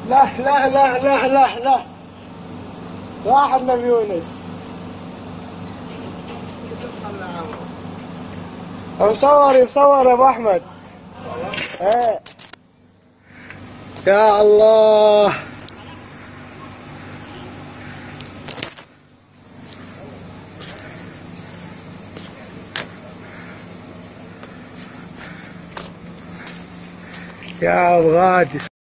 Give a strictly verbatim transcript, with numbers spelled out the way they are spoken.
لا لا لا لا لا لا واحد نبي يونس. مصور مصور يا ابو احمد. ايه يا الله. يا ابو غادر.